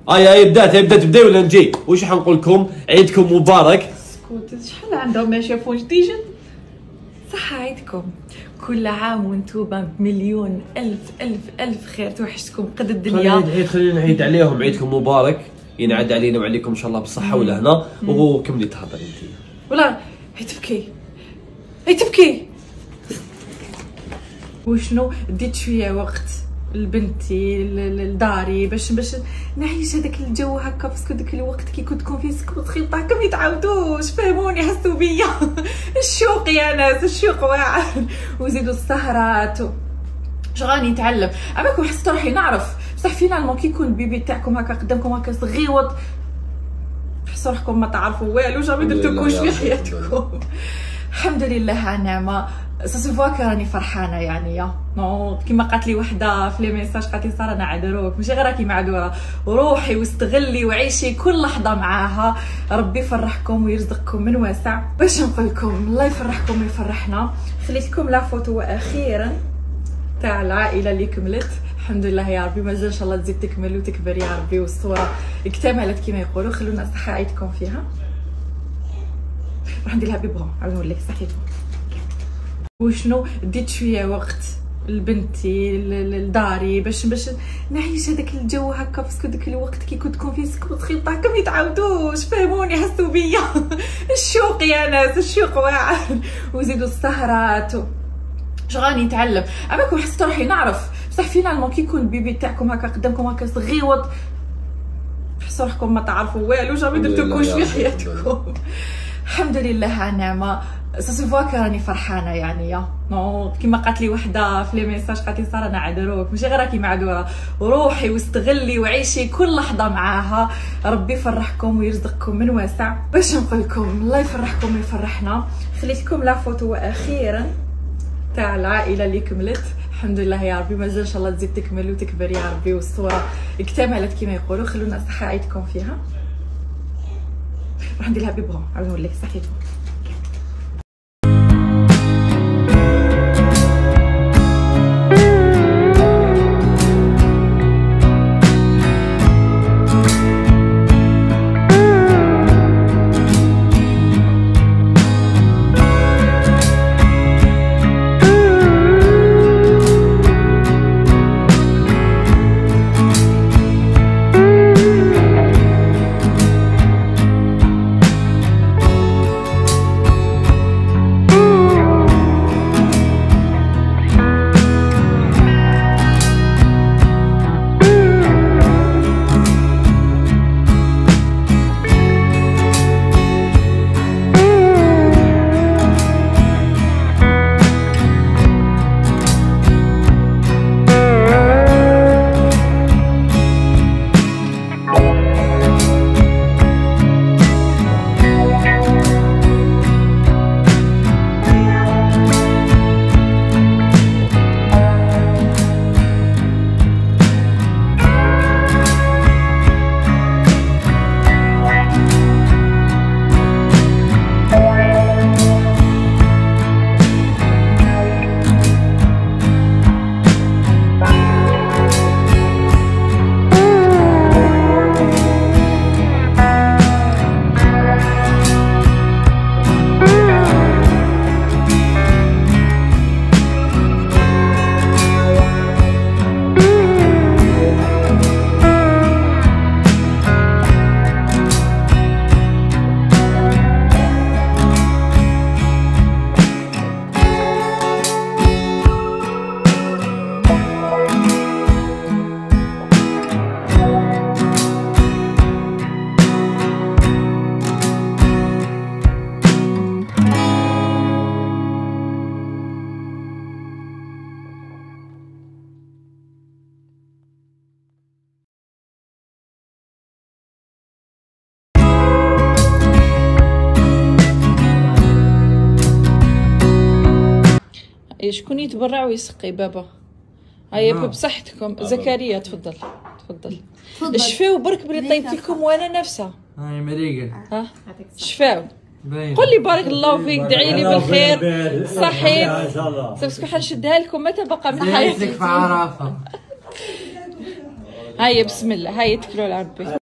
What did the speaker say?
هاي بدات تبداي ولا نجي؟ واش حنقول لكم؟ عيدكم مبارك. اسكت، شحال عندهم ما شافوش ديجا. صح عيدكم، كل عام وانتوما بمليون الف خير، توحشتكم قد الدنيا. خلينا نعيد عليهم عيدكم مبارك، ينعاد علينا وعليكم ان شاء الله بالصحه والهنا. وكملي تهضري انت. ولا هي تبكي وشنو ديت شويه وقت لبنتي لداري باش نعيش هذاك الجو هكا، باسكو داك الوقت كي كنت تكون فيه سكوت خلطه ما يتعاودوش، فهموني حسوا بيا. الشوق يا ناس، الشوق واعر، وزيدوا السهرات اش غاني نتعلم. عمركم حسيتوا روحي نعرف بصح فينالمون كي يكون البيبي تاعكم هكا قدامكم هكا صغيوط، تحسوا روحكم ما تعرفوا والو، جامي درتوكوش في حياتكم. الحمد لله على النعمه. سوفوا راني فرحانه يعني يا نو، كيما قالت لي وحده في لي ميساج، قالت لي ساره انا عذروك ماشي غير راكي معذوره، روحي واستغلي وعيشي كل لحظه معاها. ربي يفرحكم ويرزقكم من واسع. باش نقول لكم الله يفرحكم ويفرحنا. خليت لكم لا فوتو اخيرا تاع العائله اللي كملت، الحمد لله يا ربي، مازال ان شاء الله تزيد تكمل وتكبر يا ربي، والصوره اكتملت كما يقولوا. خلونا صحه عيدكم فيها. راح ندير لها بيبغون، عاود نقول لك صحيتو وشنو ديت شويه وقت لبنتي لداري باش نعيش هذاك الجو هكا، باسكو داك الوقت كي كنت تكون فيه سكوت خلطه ما يتعاودوش، فهموني حسوا بيا. الشوق يا ناس، الشوق واعر، وزيدوا السهرات اش غاني نتعلم. عمركم حسيتوا روحي نعرف بصح فينالمون كي يكون البيبي تاعكم هكا قدامكم هكا صغيوط، تحسوا روحكم ما تعرفوا والو، جامي درتوكوش في حياتكم. الحمد لله على النعمه. سوفوا راني فرحانه يعني يا نو، كيما قالت لي وحده في لي ميساج، قالت لي ساره انا عذروك ماشي غير راكي معذوره، روحي واستغلي وعيشي كل لحظه معاها. ربي يفرحكم ويرزقكم من واسع. باش نقول لكم الله يفرحكم ويفرحنا. خليت لكم لا فوتو اخيرا تاع العائله اللي كملت، الحمد لله يا ربي، مازال ان شاء الله تزيد تكمل وتكبر يا ربي، والصوره اكتملت كما يقولوا. خلونا صحه عيدكم فيها. راح ندير لها بيبغون، عاود نقول لك صحيتو. شكون يتبرع ويسقي بابا؟ هيا بصحتكم. زكريا تفضل تفضل. شفاو برك بلي طيبت لكم وانا نفسها. هاي مريقه. ها شفاو. قول لي بارك الله فيك، دعي لي بالخير صحيت. باسكو حنشدها لكم متى بقى من حياتك في عرفه. هيا بسم الله، هيا اتكلوا على ربي.